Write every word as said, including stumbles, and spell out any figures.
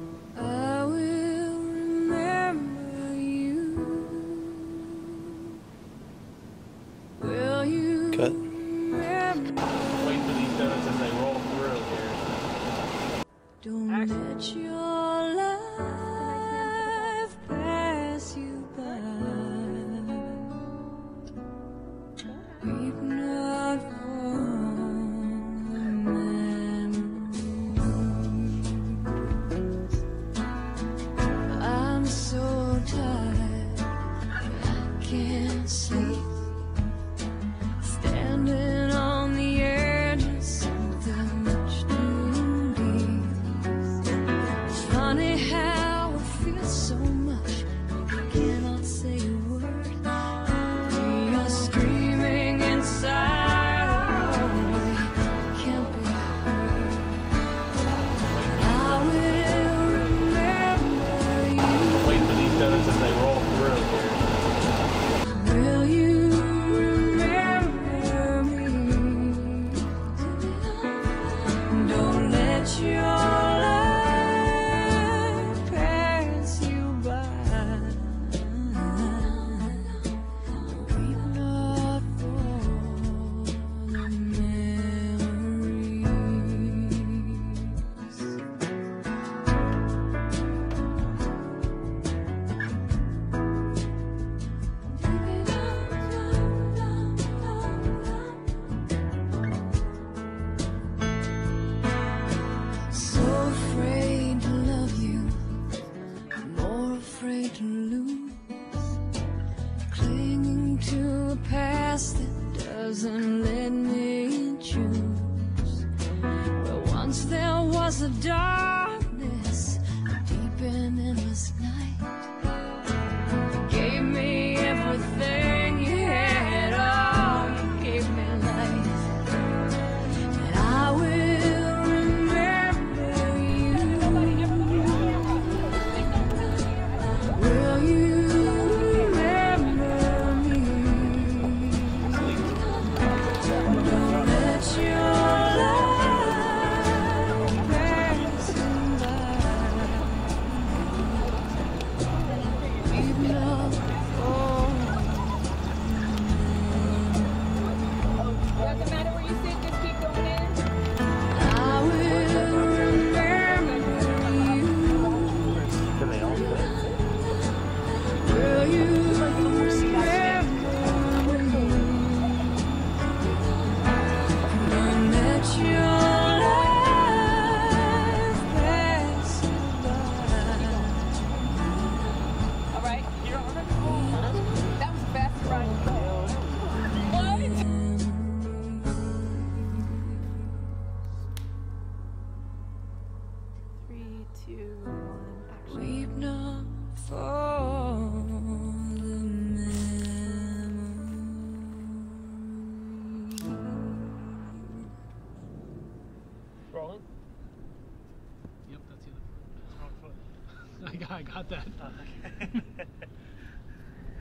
I will remember you. Will you Cut. remember? Wait for these donuts as they roll through here. Don't let your life pass you by. Weep not for the memories. I'm so tired, I can't sleep. Standing on the edge of something much too deep. Funny how I feel so much, I cannot say a word. We are screaming inside, oh, we can't be heard. I will remember you. Wait for these donuts as they roll through here. Will you remember me? Don't let your life pass you by. Weep not for the memories. So afraid to love you, more afraid to lose. Clinging to a past that doesn't let me choose. Where once there was a darkness, a deep and endless night. Gave me everything you had, oh, you gave me life. And I will remember you. Will you remember me? Don't let your life pass you by. We've not for Doesn't matter where you sit, just keep going in. I will remember you. Can they all fit? Will you remember me? Don't let your life pass you by. All right? That was the fastest ride in the world. What? Three, two, one, action. Weep not for the memories. Rolling? Yep, that's the other foot. I got, I got that.